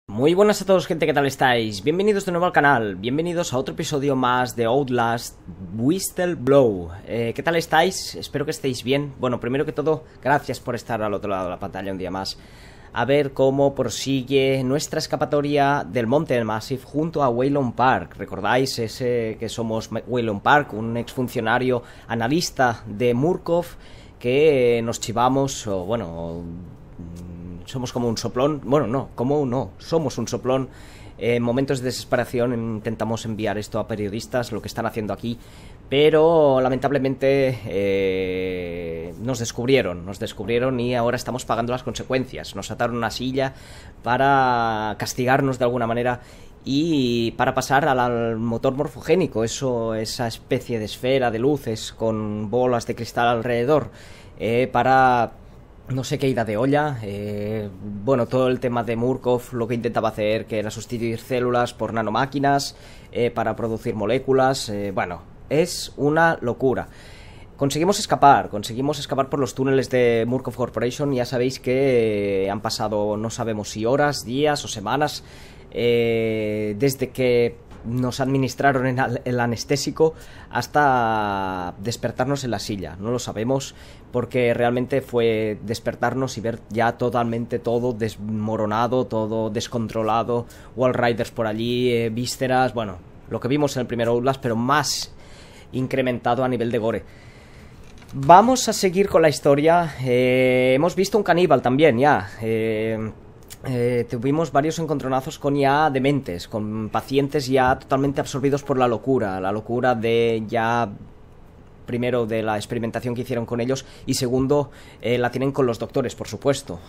Muy buenas a todos, gente, ¿qué tal estáis? Bienvenidos de nuevo al canal, bienvenidos a otro episodio más de Outlast Whistleblow. ¿Qué tal estáis? Espero que estéis bien. Bueno, primero que todo, gracias por estar al otro lado de la pantalla un día más. A ver cómo prosigue nuestra escapatoria del Monte Massive junto a Waylon Park. ¿Recordáis ese que somos Waylon Park, un exfuncionario analista de Murkoff que nos chivamos, o bueno... somos como un soplón, bueno, no, somos un soplón. En momentos de desesperación intentamos enviar esto a periodistas, lo que están haciendo aquí, pero lamentablemente nos descubrieron y ahora estamos pagando las consecuencias. Nos ataron a una silla para castigarnos de alguna manera y para pasar al motor morfogénico, esa especie de esfera de luces con bolas de cristal alrededor, para... no sé qué ida de olla. Bueno, todo el tema de Murkoff, lo que intentaba hacer, que era sustituir células por nanomáquinas para producir moléculas. Bueno, es una locura. Conseguimos escapar por los túneles de Murkoff Corporation. Ya sabéis que han pasado, no sabemos si horas, días o semanas, desde que nos administraron el anestésico hasta despertarnos en la silla. No lo sabemos porque realmente fue despertarnos y ver ya totalmente todo desmoronado, todo descontrolado, Wall Riders por allí, vísceras, bueno, lo que vimos en el primer Outlast, pero más incrementado a nivel de gore. Vamos a seguir con la historia. Hemos visto un caníbal también ya. Tuvimos varios encontronazos con ya dementes, con pacientes ya totalmente absorbidos por la locura de ya, primero, de la experimentación que hicieron con ellos, y segundo, la tienen con los doctores, por supuesto.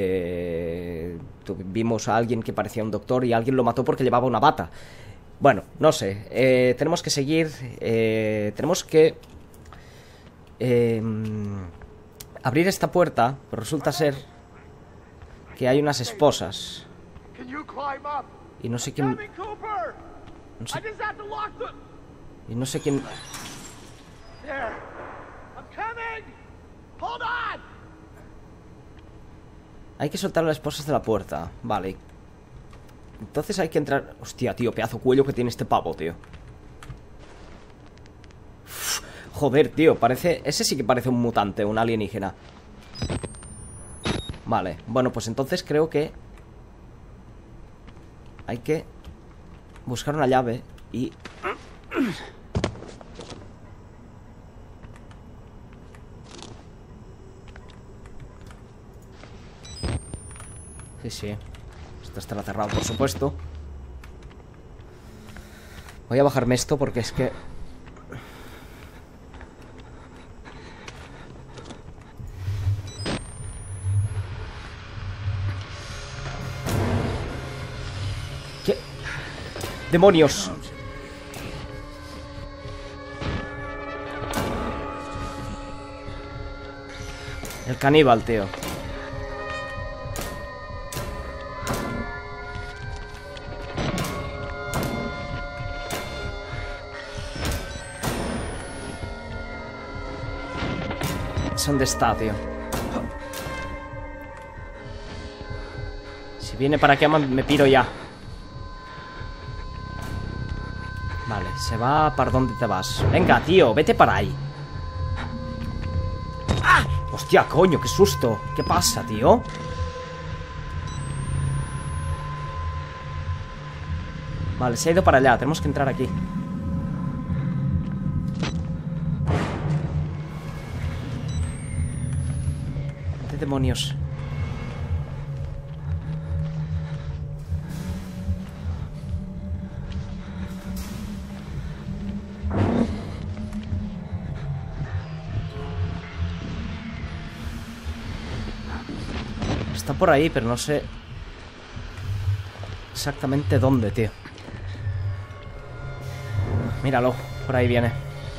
Vimos a alguien que parecía un doctor y alguien lo mató porque llevaba una bata. Bueno, no sé, tenemos que seguir, tenemos que abrir esta puerta, pero resulta ser que hay unas esposas y no sé quién, no sé quién. Hay que soltar a las esposas de la puerta. Vale. Entonces hay que entrar. Hostia, tío, pedazo cuello que tiene este pavo, tío. Uf, joder, tío, parece... ese sí que parece un mutante, un alienígena. Vale, bueno, pues entonces creo que hay que buscar una llave y... Sí, esto estará cerrado, por supuesto. Voy a bajarme esto porque es que... ¿Qué? ¡Demonios! El caníbal, tío. ¿Dónde está, tío? Si viene para aquí me piro ya. Vale, se va. ¿Para dónde te vas? Venga, tío, vete para ahí. ¡Ah! Hostia, coño, qué susto. ¿Qué pasa, tío? Vale, se ha ido para allá. Tenemos que entrar aquí. ¿Qué demonios? Está por ahí, pero no sé exactamente dónde, tío. Míralo, por ahí viene.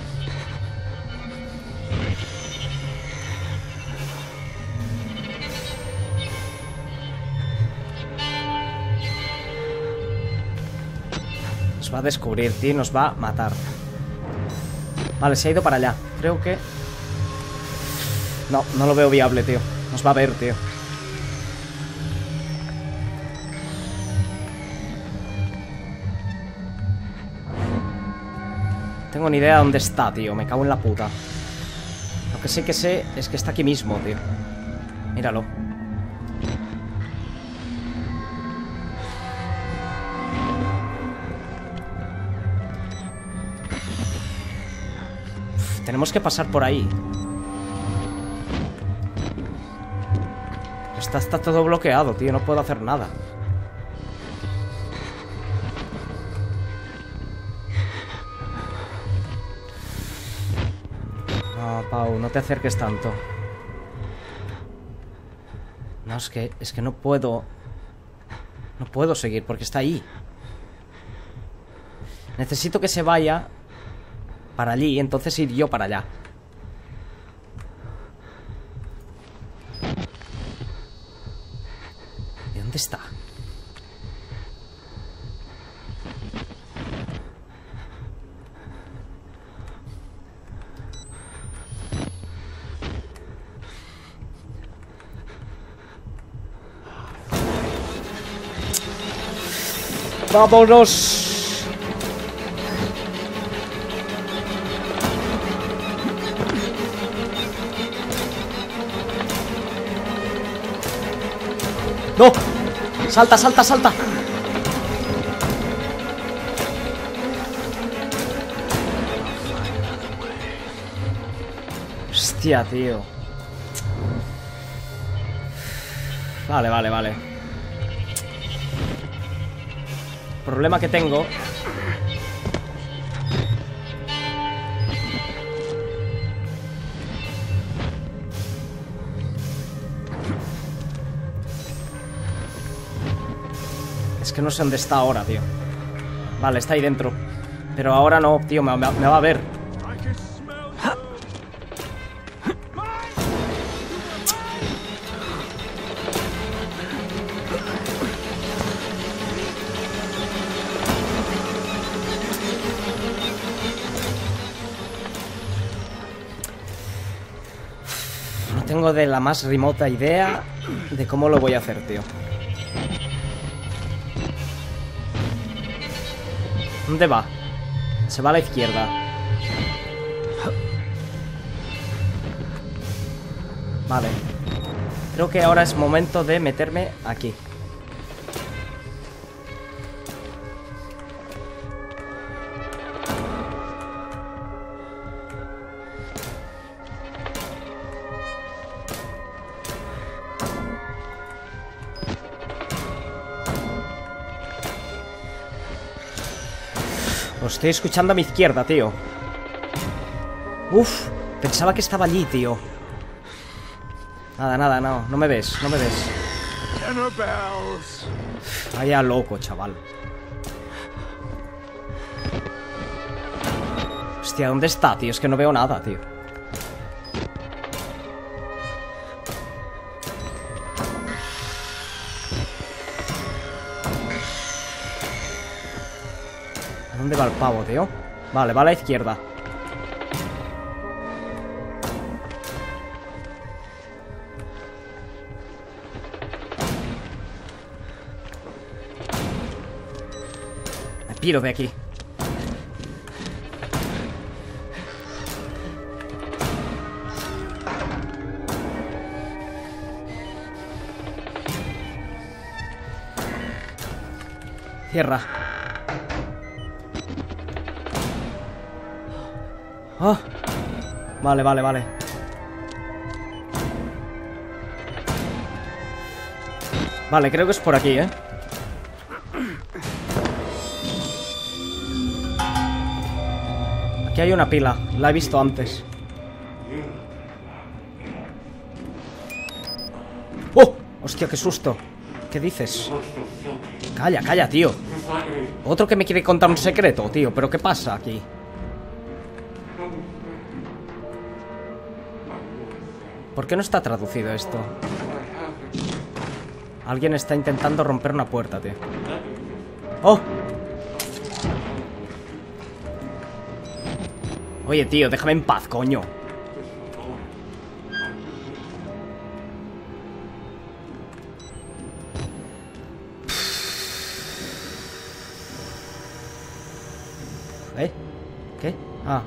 Nos va a descubrir, tío, nos va a matar. Vale, se ha ido para allá. Creo que... no lo veo viable, tío. Nos va a ver, tío. tengo ni idea de dónde está, tío. Me cago en la puta. Lo que sé es que está aquí mismo, tío. Míralo. Uf, tenemos que pasar por ahí. Está todo bloqueado, tío. No puedo hacer nada. No, Pau, no te acerques tanto. No, es que no puedo. No puedo seguir porque está ahí. Necesito que se vaya para allí y entonces ir yo para allá. ¿Y dónde está? ¡Vámonos! ¡No! ¡Salta, salta, salta! Hostia, tío. Vale, vale, vale. Problema que tengo. Es que no sé dónde está ahora, tío. Vale, está ahí dentro. Pero ahora no, tío, me va a ver. No tengo de la más remota idea de cómo lo voy a hacer, tío. ¿Dónde va? Se va a la izquierda. Vale. Creo que ahora es momento de meterme aquí. Lo estoy escuchando a mi izquierda, tío. Uf, pensaba que estaba allí, tío. Nada, nada, no. No me ves, no me ves. Vaya loco, chaval. Hostia, ¿dónde está, tío? Es que no veo nada, tío. ¿Dónde va el pavo, tío? Vale, va a la izquierda. Me piro de aquí. Cierra. Oh. Vale, vale, vale. Vale, creo que es por aquí, ¿eh? Aquí hay una pila. La he visto antes. ¡Oh! ¡Hostia, qué susto! ¿Qué dices? Calla, calla, tío. Otro que me quiere contar un secreto, tío. ¿Pero qué pasa aquí? ¿Por qué no está traducido esto? Alguien está intentando romper una puerta, tío. ¡Oh! Oye, tío, déjame en paz, coño. ¿Eh? ¿Qué? Ah.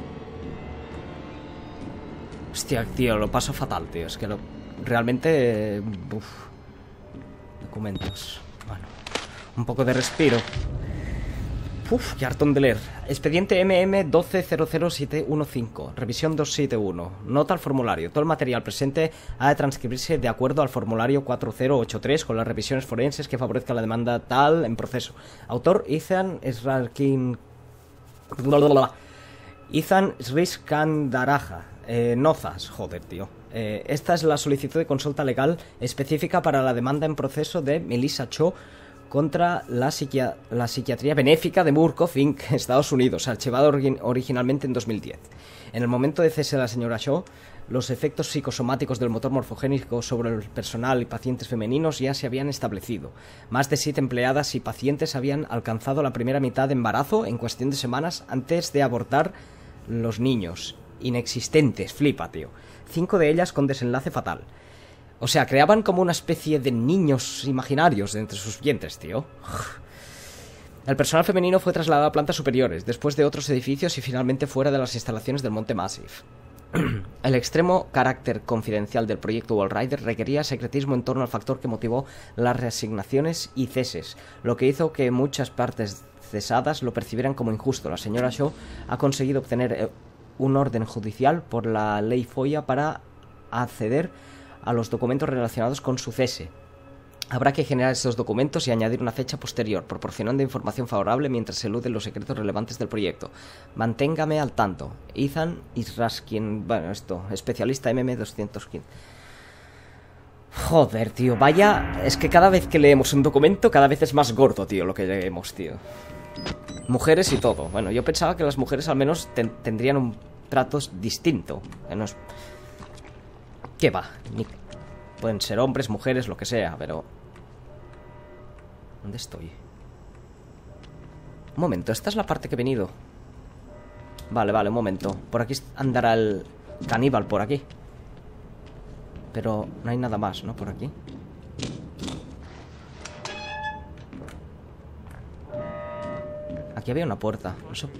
Hostia, tío, lo paso fatal, tío. Es que realmente... uf. Documentos. Bueno. Un poco de respiro. Uf, qué hartón de leer. Expediente MM1200715. Revisión 271. Nota al formulario. Todo el material presente ha de transcribirse de acuerdo al formulario 4083 con las revisiones forenses que favorezcan la demanda tal en proceso. Autor Ethan Sriskandarajah. Ethan Sriskandarajah. Nozas, joder, tío. Esta es la solicitud de consulta legal específica para la demanda en proceso de Melissa Cho contra la psiquiatría benéfica de Murkoff Inc., Estados Unidos, archivado originalmente en 2010. En el momento de cese de la señora Cho, los efectos psicosomáticos del motor morfogénico sobre el personal y pacientes femeninos ya se habían establecido. Más de 7 empleadas y pacientes habían alcanzado la primera mitad de embarazo en cuestión de semanas antes de abortar los niños. Inexistentes, flipa, tío. 5 de ellas con desenlace fatal. O sea, creaban como una especie de niños imaginarios de entre sus vientres, tío. El personal femenino fue trasladado a plantas superiores, después de otros edificios y finalmente fuera de las instalaciones del Monte Massive. El extremo carácter confidencial del proyecto Walrider requería secretismo en torno al factor que motivó las reasignaciones y ceses, lo que hizo que muchas partes cesadas lo percibieran como injusto. La señora Shaw ha conseguido obtener un orden judicial por la ley FOIA para acceder a los documentos relacionados con su cese. Habrá que generar estos documentos y añadir una fecha posterior, proporcionando información favorable mientras se eluden los secretos relevantes del proyecto. Manténgame al tanto. Ethan Sriskandarajah, bueno, especialista MM215. Joder, tío, vaya... Es que cada vez que leemos un documento, cada vez es más gordo, tío, lo que leemos, tío. Mujeres y todo. Bueno, yo pensaba que las mujeres al menos tendrían un trato distinto. ¿Qué va? Pueden ser hombres, mujeres, lo que sea, pero... ¿Dónde estoy? Un momento, esta es la parte que he venido. Vale, un momento. Por aquí andará el caníbal, por aquí. Pero no hay nada más, ¿no? Por aquí. Aquí había una puerta. No sé.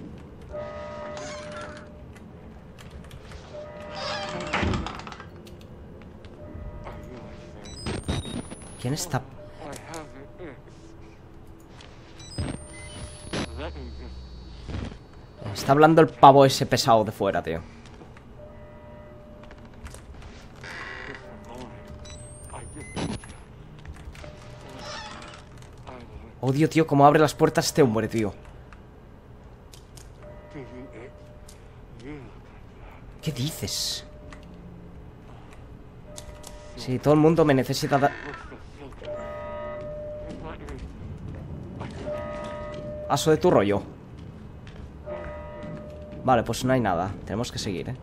¿Quién está? Está hablando el pavo ese pesado de fuera, tío. Odio, tío, cómo abre las puertas este hombre, tío. ¿Qué dices? Sí, todo el mundo me necesita Paso de tu rollo. Vale, pues no hay nada. Tenemos que seguir, ¿eh?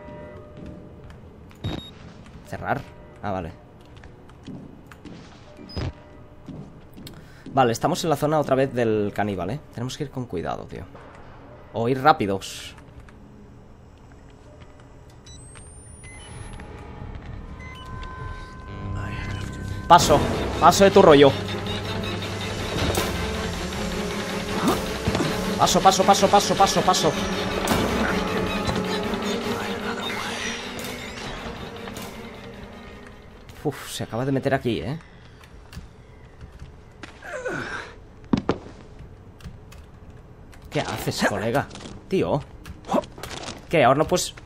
Cerrar. Ah, vale. Vale, estamos en la zona otra vez del caníbal, ¿eh? Tenemos que ir con cuidado, tío. O ir rápidos. Paso. Paso de tu rollo. Paso, paso, paso, paso, paso, paso. Uf, se acaba de meter aquí, ¿eh? ¿Qué haces, colega? Tío. ¿Qué? Ahora no pues...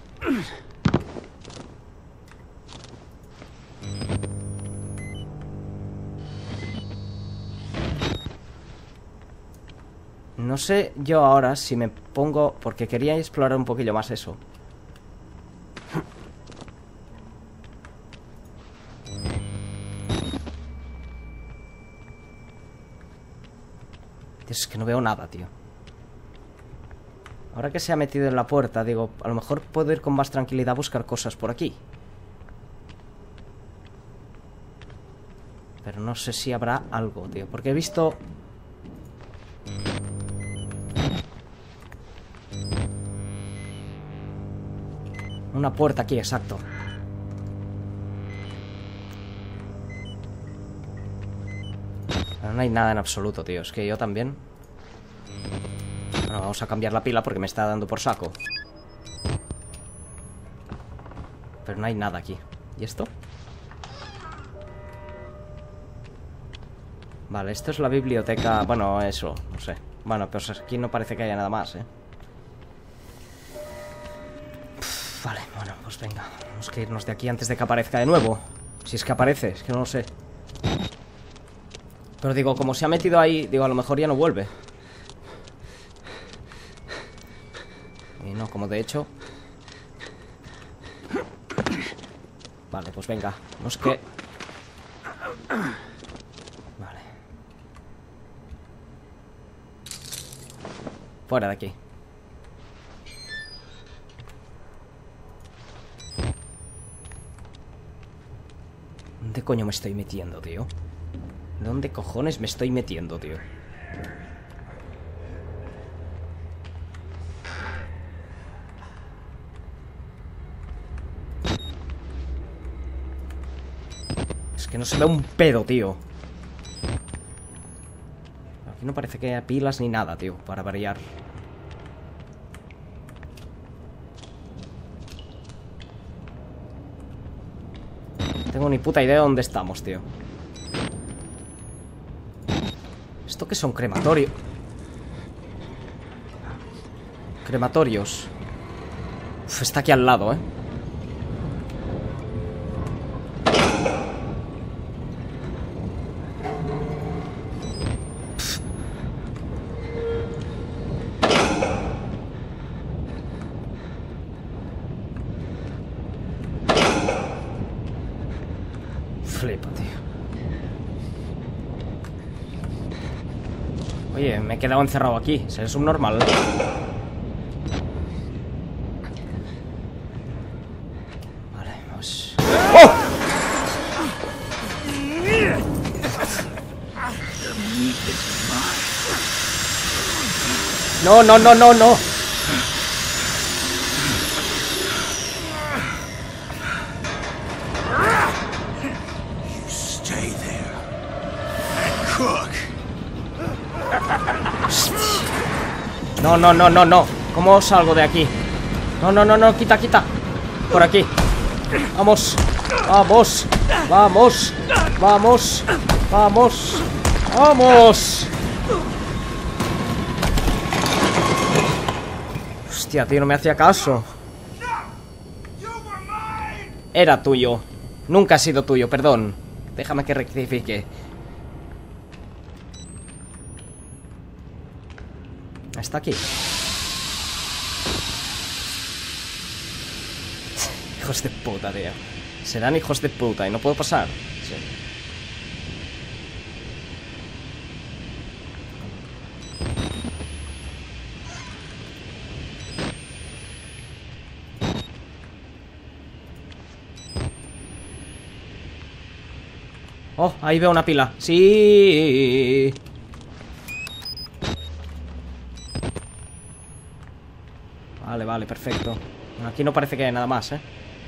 No sé yo ahora si me pongo... Porque quería explorar un poquillo más eso. Es que no veo nada, tío. Ahora que se ha metido en la puerta, digo, a lo mejor puedo ir con más tranquilidad a buscar cosas por aquí. Pero no sé si habrá algo, tío. Porque he visto... Una puerta aquí, exacto. Pero no hay nada en absoluto, tío. Es que yo también... Bueno, vamos a cambiar la pila porque me está dando por saco. Pero no hay nada aquí. ¿Y esto? Vale, esto es la biblioteca. Bueno, eso, no sé. Bueno, pero aquí no parece que haya nada más, ¿eh? Vale, bueno, pues venga. Tenemos que irnos de aquí antes de que aparezca de nuevo. Si es que aparece, es que no lo sé. Pero digo, como se ha metido ahí, digo, a lo mejor ya no vuelve. Y no, como de hecho. Vale, pues venga. No es que... Vale. Fuera de aquí. ¿Dónde coño me estoy metiendo, tío? ¿Dónde cojones me estoy metiendo, tío? Es que no se ve un pedo, tío. Aquí no parece que haya pilas ni nada, tío, para variar. No tengo ni puta idea de dónde estamos, tío. ¿Esto qué son? Crematorio. Crematorios. Uf, está aquí al lado, ¿eh? Flipa, tío. Oye, me he quedado encerrado aquí. ¿Seré subnormal? Vale, vamos. ¡Oh! No, no, no, no, no. No, no, no, no, no. ¿Cómo salgo de aquí? No, no, no, no, quita, quita. Por aquí. Vamos. Vamos. Vamos. Vamos. Vamos. Vamos. Hostia, tío, no me hacía caso. Era tuyo. Nunca ha sido tuyo, perdón. Déjame que rectifique. Está aquí. Hijos de puta, tío. Serán hijos de puta y no puedo pasar. Sí. Oh, ahí veo una pila. Sí. Vale, vale, perfecto. Aquí no parece que haya nada más, ¿eh?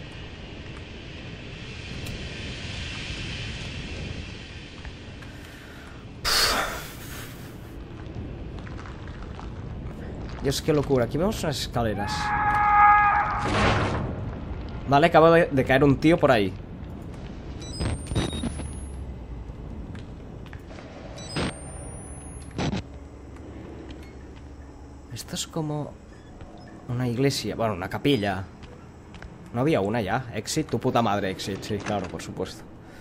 Dios, qué locura. Aquí vemos unas escaleras. Vale, acaba de caer un tío por ahí. Esto es como... una iglesia, bueno, una capilla. No había una ya. Exit, tu puta madre, Exit. Sí, claro, por supuesto.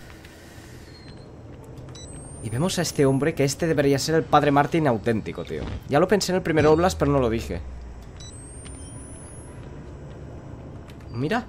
Y vemos a este hombre, que este debería ser el padre Martin auténtico, tío. Ya lo pensé en el primer Oblast, pero no lo dije. Mira.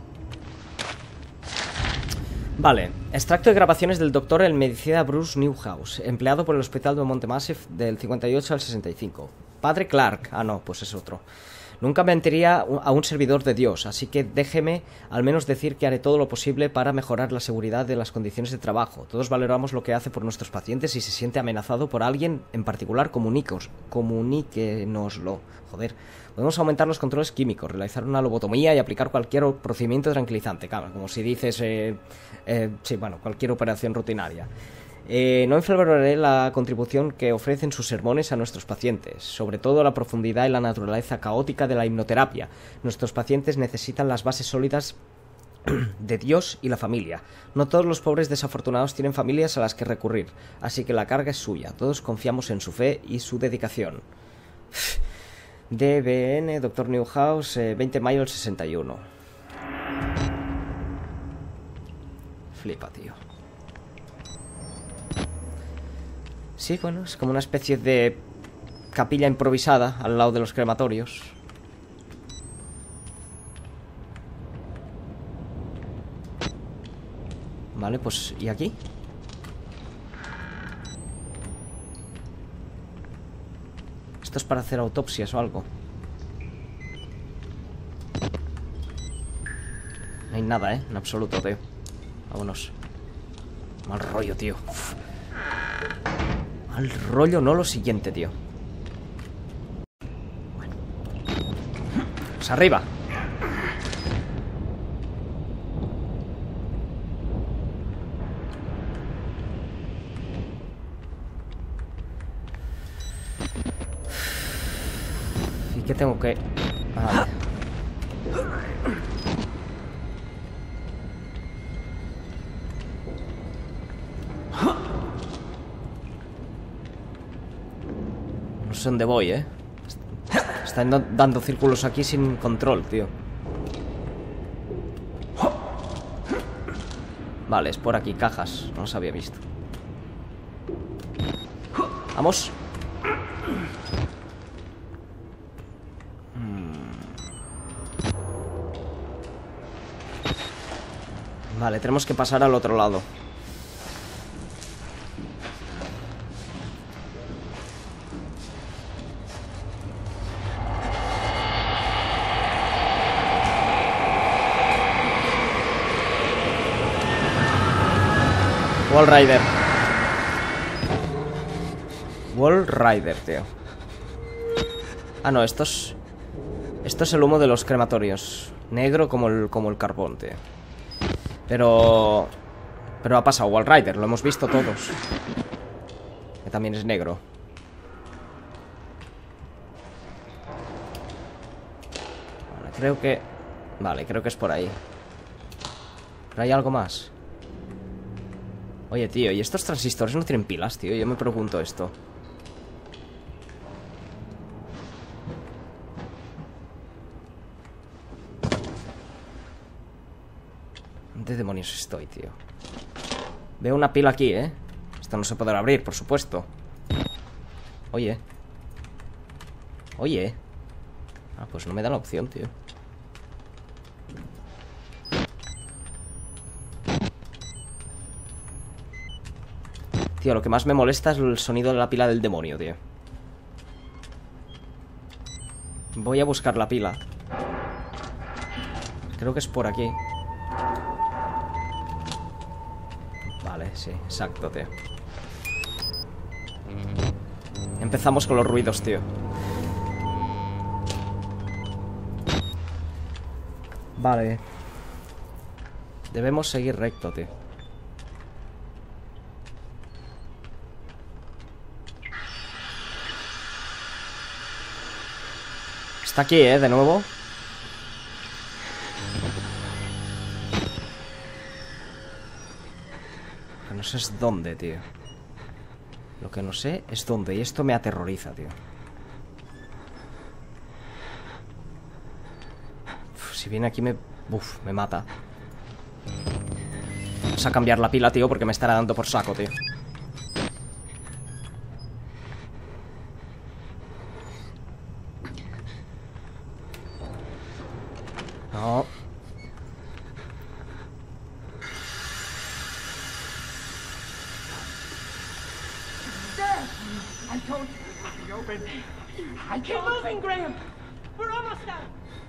Vale, extracto de grabaciones del doctor en medicina Bruce Newhouse, empleado por el hospital de Montemassive del 58 al 65. Padre Clark. Ah, no, pues es otro. Nunca mentiría a un servidor de Dios, así que déjeme al menos decir que haré todo lo posible para mejorar la seguridad de las condiciones de trabajo. Todos valoramos lo que hace por nuestros pacientes y si se siente amenazado por alguien en particular, comuníquenoslo. Joder. Podemos aumentar los controles químicos, realizar una lobotomía y aplicar cualquier procedimiento tranquilizante. Claro, como si dices, sí, bueno, cualquier operación rutinaria. No infravaloraré la contribución que ofrecen sus sermones a nuestros pacientes, sobre todo la profundidad y la naturaleza caótica de la hipnoterapia. Nuestros pacientes necesitan las bases sólidas de Dios y la familia. No todos los pobres desafortunados tienen familias a las que recurrir, así que la carga es suya. Todos confiamos en su fe y su dedicación. DBN, Dr. Newhouse, 20 de mayo del 61. Flipa, tío. Sí, bueno, es como una especie de capilla improvisada al lado de los crematorios. Vale, pues, ¿y aquí? Esto es para hacer autopsias o algo. No hay nada, en absoluto, tío. Vámonos. Mal rollo, tío. Uf. Mal rollo, no lo siguiente, tío. Bueno. Pues arriba. ¿Y qué tengo que...? Vale. No sé dónde voy, Están dando círculos aquí sin control, tío. Vale, es por aquí, cajas. No los había visto. Vamos. Vale, tenemos que pasar al otro lado. Wall Rider. Wall Rider, tío. Ah, no, esto es el humo de los crematorios. Negro como el carbón, tío. Pero ha pasado Wall Rider, lo hemos visto todos. Que también es negro. Vale, creo que... Vale, creo que es por ahí. ¿Pero hay algo más? Oye, tío, ¿y estos transistores no tienen pilas, tío? Yo me pregunto esto. ¿Dónde demonios estoy, tío? Veo una pila aquí, Esta no se podrá abrir, por supuesto. Oye. Oye. Ah, pues no me da la opción, tío. Tío, lo que más me molesta es el sonido de la pila del demonio, tío. Voy a buscar la pila. Creo que es por aquí. Vale, sí, exacto, tío. Empezamos con los ruidos, tío. Vale. Debemos seguir recto, tío. Está aquí, de nuevo. Lo que no sé es dónde, tío. Lo que no sé es dónde. Y esto me aterroriza, tío. Uf, si viene aquí me mata. Vamos a cambiar la pila, tío, porque me estará dando por saco, tío. No. I told you it would be open. Keep moving, Graham. We're almost out.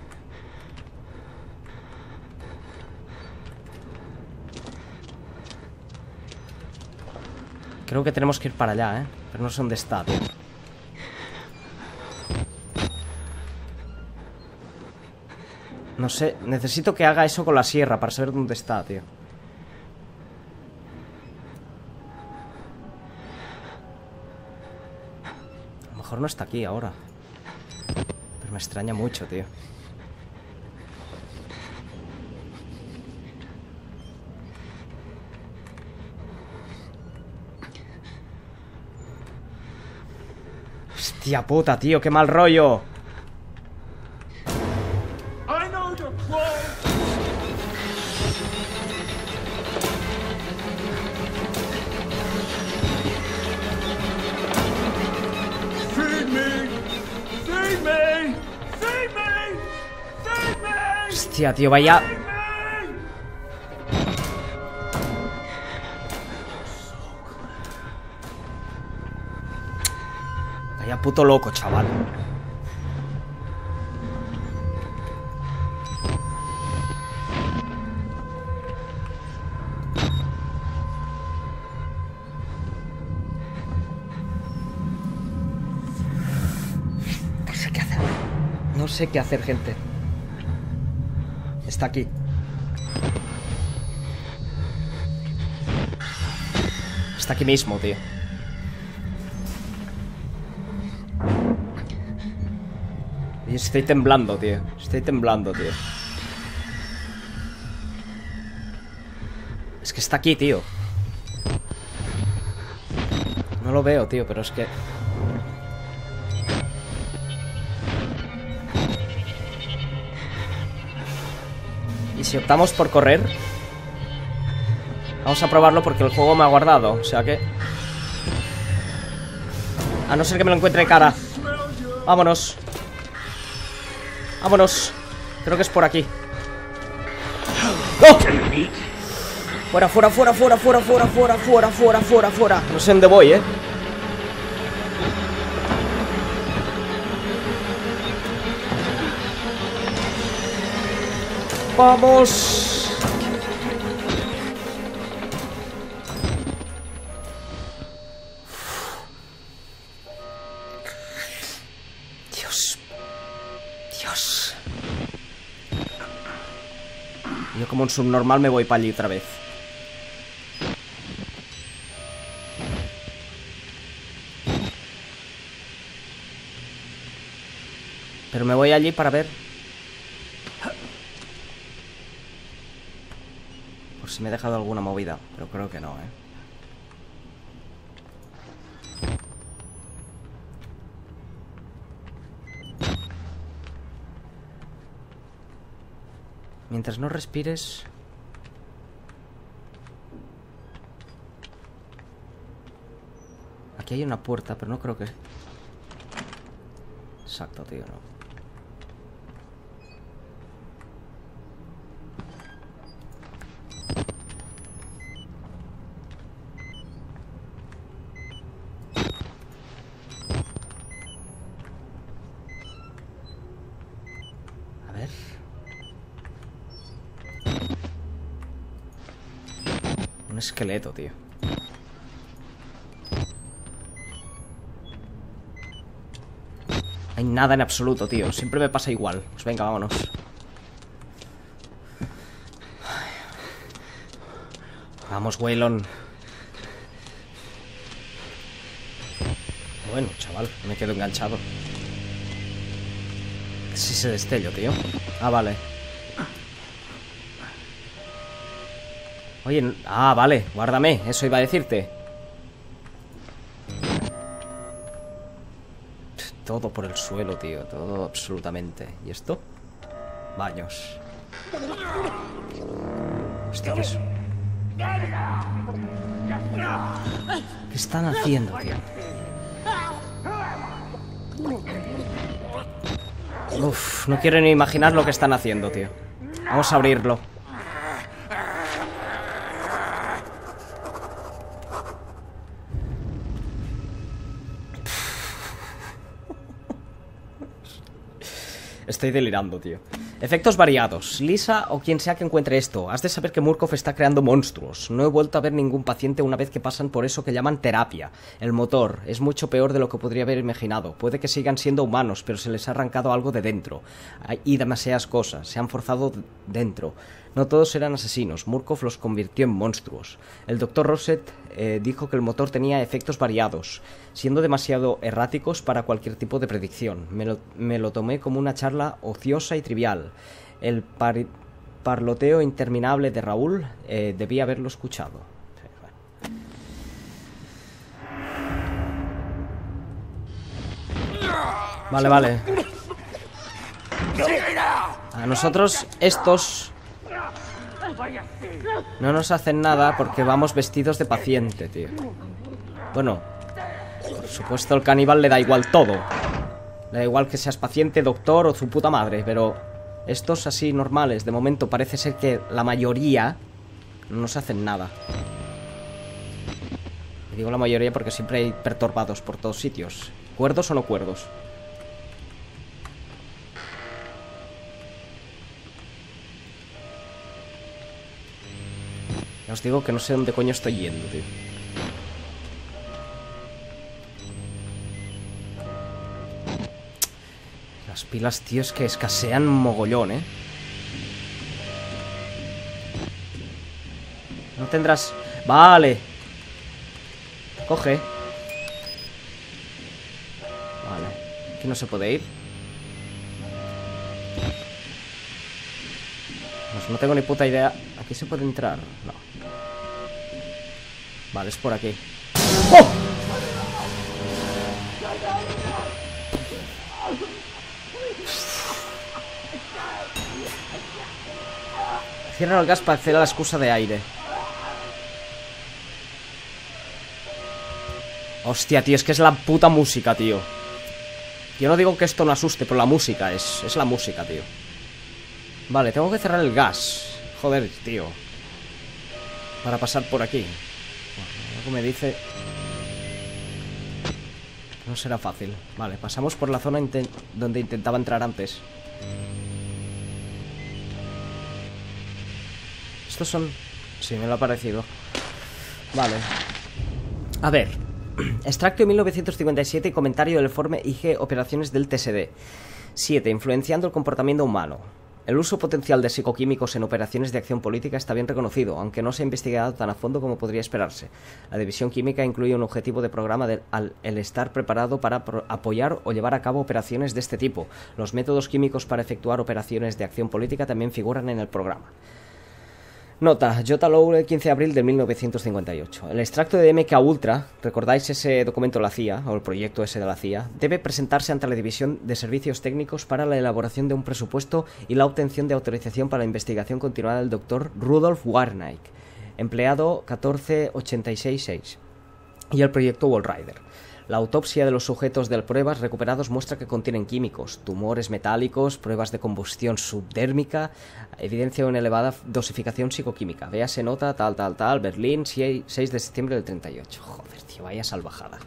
Creo que tenemos que ir para allá, pero no sé dónde está, tío. No sé, necesito que haga eso con la sierra para saber dónde está, tío. mejor no está aquí ahora. Pero me extraña mucho, tío. Hostia puta, tío, qué mal rollo. I know your clothes. Feed me! Feed me! Feed me! Feed me! Hostia, tío, vaya... Feed me! Vaya puto loco, chaval. No sé qué hacer. No sé qué hacer, gente. Está aquí. Está aquí mismo, tío. Y estoy temblando, tío. Estoy temblando, tío. Es que está aquí, tío. No lo veo, tío, pero es que... ¿Y si optamos por correr? Vamos a probarlo porque el juego me ha guardado. O sea que... A no ser que me lo encuentre de cara. Vámonos. Vámonos. Creo que es por aquí. ¡Oh! Fuera, fuera, fuera, fuera, fuera, fuera, fuera, fuera, fuera, fuera, fuera. No sé dónde voy, Vamos. Dios. Dios. Yo como un subnormal me voy para allí otra vez. Pero me voy allí para ver. Por si me he dejado alguna movida. Pero creo que no, Mientras no respires... Aquí hay una puerta, pero no creo que... Exacto, tío, no. A ver... Un esqueleto, tío. Hay nada en absoluto, tío. Siempre me pasa igual. Pues venga, vámonos. Vamos, Waylon. Bueno, chaval, me quedo enganchado. ¿Qué es ese destello, tío? Ah, vale. Oye, ah, vale, guárdame. Eso iba a decirte. Todo por el suelo, tío. Todo absolutamente. ¿Y esto? Baños. Hostia, ¿qué es? ¿Qué están haciendo, tío? Uf, no quiero ni imaginar lo que están haciendo, tío. Vamos a abrirlo. Estoy delirando, tío. Efectos variados. Lisa o quien sea que encuentre esto, has de saber que Murkoff está creando monstruos. No he vuelto a ver ningún paciente una vez que pasan por eso que llaman terapia. El motor es mucho peor de lo que podría haber imaginado. Puede que sigan siendo humanos, pero se les ha arrancado algo de dentro. Y demasiadas cosas. Se han forzado dentro. No todos eran asesinos. Murkoff los convirtió en monstruos. El Dr. Rosset dijo que el motor tenía efectos variados, siendo demasiado erráticos para cualquier tipo de predicción. Me lo tomé como una charla ociosa y trivial. El parloteo interminable de Raúl debía haberlo escuchado. Vale, vale. A nosotros estos no nos hacen nada porque vamos vestidos de paciente, tío. Bueno, por supuesto el caníbal le da igual todo. Le da igual que seas paciente, doctor o su puta madre. Pero estos así normales, de momento parece ser que la mayoría no nos hacen nada. Y digo la mayoría porque siempre hay perturbados por todos sitios. ¿Cuerdos o no cuerdos? Ya os digo que no sé dónde coño estoy yendo, tío. Las pilas, tío, es que escasean mogollón, ¿eh? No tendrás... Vale. Coge. Vale. Aquí no se puede ir. Pues no tengo ni puta idea. ¿Aquí se puede entrar? No. Vale, es por aquí. ¡Oh! Cierra el gas para acceder a la excusa de aire. Hostia, tío, es que es la puta música, tío. Yo no digo que esto no asuste, pero la música es la música, tío. Vale, tengo que cerrar el gas. Joder, tío. Para pasar por aquí. Bueno, algo me dice... No será fácil. Vale, pasamos por la zona donde intentaba entrar antes. Estos son... Sí, me lo ha parecido. Vale. A ver. Extracto de 1957 y comentario del informe IG Operaciones del TSD. 7. Influenciando el comportamiento humano. El uso potencial de psicoquímicos en operaciones de acción política está bien reconocido, aunque no se ha investigado tan a fondo como podría esperarse. La división química incluye un objetivo de programa el estar preparado para apoyar o llevar a cabo operaciones de este tipo. Los métodos químicos para efectuar operaciones de acción política también figuran en el programa. Nota, J. Lowell, 15 de abril de 1958. El extracto de MK Ultra, ¿recordáis ese documento de la CIA, o el proyecto ese de la CIA? Debe presentarse ante la División de Servicios Técnicos para la elaboración de un presupuesto y la obtención de autorización para la investigación continuada del Dr. Rudolf Warnack, empleado 14866, y el proyecto Wallrider. La autopsia de los sujetos de pruebas recuperados muestra que contienen químicos, tumores metálicos, pruebas de combustión subdérmica, evidencia de una elevada dosificación psicoquímica. Véase nota, tal, Berlín, 6 de septiembre del 38. Joder, tío, vaya salvajada.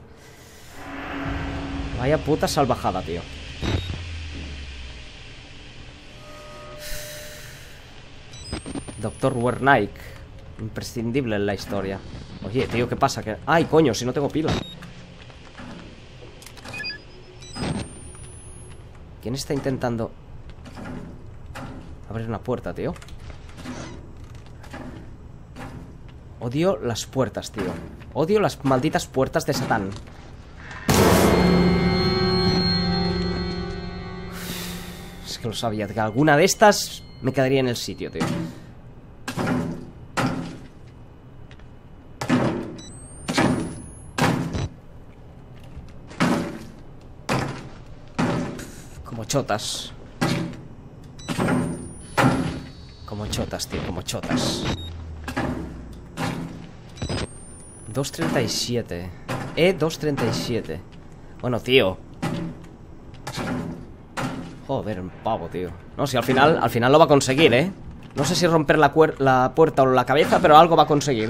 Vaya puta salvajada, tío. Dr. Wernick, imprescindible en la historia. Oye, tío, ¿qué pasa? ¡Ay, coño, si no tengo pila! ¿Quién está intentando abrir una puerta, tío? Odio las puertas, tío. Odio las malditas puertas de Satán. Es que lo sabía, que alguna de estas me quedaría en el sitio, tío. Chotas. Como chotas, tío, como chotas. 237. 237. Bueno, tío. Joder, un pavo, tío. No, si al final lo va a conseguir, ¿eh? No sé si romper la puerta o la cabeza, pero algo va a conseguir.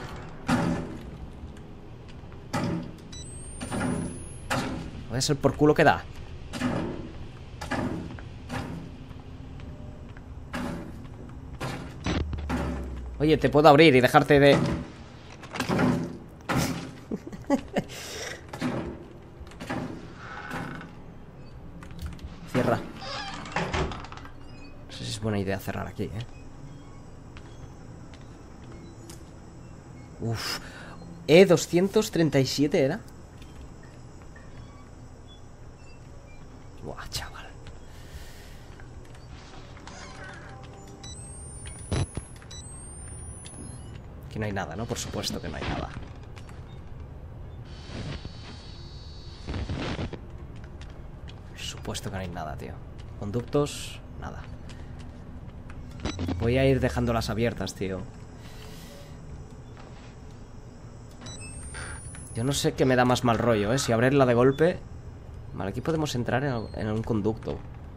Es el por culo que da. Oye, te puedo abrir y dejarte de... Cierra. No sé si es buena idea cerrar aquí, ¿eh? Uf. E237 era. Buah, chaval. Aquí no hay nada, ¿no? Por supuesto que no hay nada. Por supuesto que no hay nada, tío. Conductos, nada. Voy a ir dejándolas abiertas, tío. Yo no sé qué me da más mal rollo, ¿eh? Si abrirla de golpe. Vale, aquí podemos entrar en un conducto.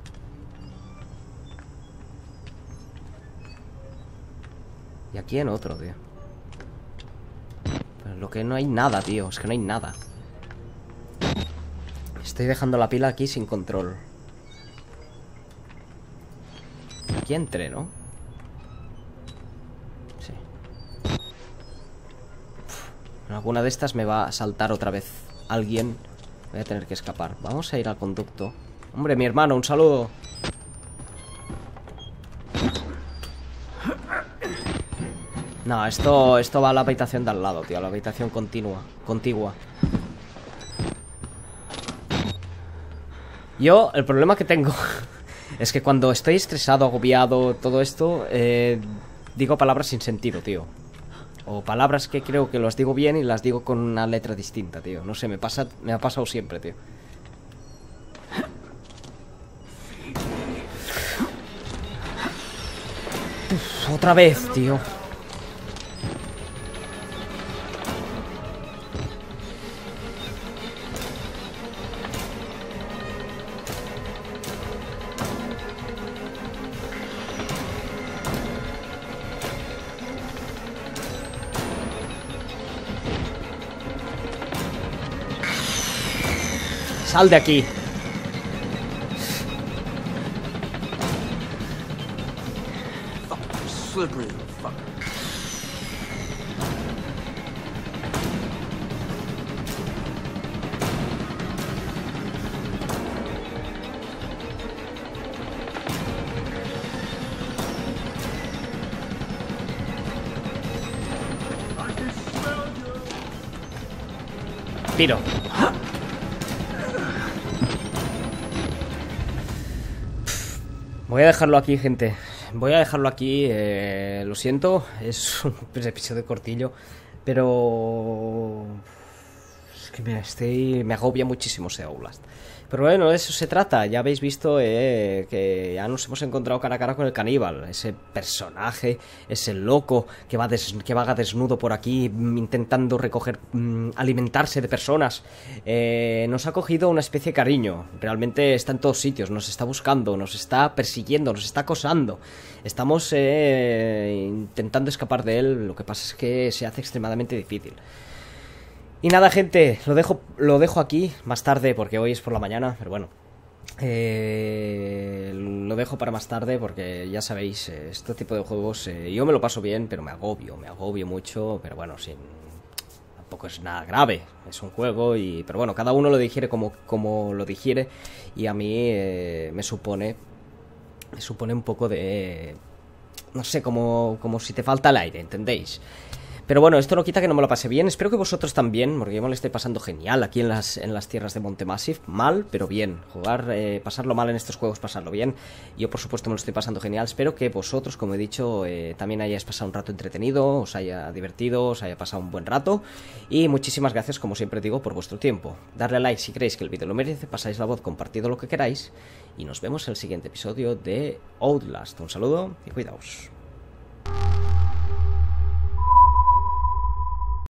Y aquí en otro, tío. Pero lo que no hay nada, tío. Es que no hay nada. Estoy dejando la pila aquí sin control. Aquí entré, ¿no? Sí. En alguna de estas me va a saltar otra vez alguien. Voy a tener que escapar. Vamos a ir al conducto. Hombre, mi hermano, un saludo. No, esto va a la habitación de al lado, tío. A la habitación contigua. Yo, el problema que tengo es que cuando estoy estresado, agobiado, todo esto, digo palabras sin sentido, tío. O palabras que creo que las digo bien y las digo con una letra distinta, tío. No sé, me ha pasado siempre, tío. Uf, otra vez, tío. Sal de aquí. Slippery, fucker. Tiro. Voy a dejarlo aquí, gente. Voy a dejarlo aquí. Lo siento. Es un episodio cortillo. Pero... es que me agobia muchísimo ese Outlast. Pero bueno, de eso se trata. Ya habéis visto que ya nos hemos encontrado cara a cara con el caníbal. Ese personaje, ese loco que vaga desnudo por aquí intentando recoger, alimentarse de personas. Nos ha cogido una especie de cariño. Realmente está en todos sitios. Nos está buscando, nos está persiguiendo, nos está acosando. Estamos intentando escapar de él. Lo que pasa es que se hace extremadamente difícil. Y nada, gente, lo dejo aquí más tarde porque hoy es por la mañana, pero bueno. Lo dejo para más tarde porque ya sabéis, este tipo de juegos yo me lo paso bien, pero me agobio mucho, pero bueno, tampoco es nada grave, es un juego, pero bueno, cada uno lo digiere como lo digiere y a mí me supone un poco de... no sé, como si te falta el aire, ¿entendéis? Pero bueno, esto no quita que no me lo pase bien. Espero que vosotros también, porque yo me lo estoy pasando genial aquí en las tierras de Montemassive. Mal, pero bien. Jugar, pasarlo mal en estos juegos, pasarlo bien. Yo, por supuesto, me lo estoy pasando genial. Espero que vosotros, como he dicho, también hayáis pasado un rato entretenido, os haya divertido, os haya pasado un buen rato. Y muchísimas gracias, como siempre digo, por vuestro tiempo. Darle a like si creéis que el vídeo lo merece, pasáis la voz, compartido lo que queráis. Y nos vemos en el siguiente episodio de Outlast. Un saludo y cuidaos.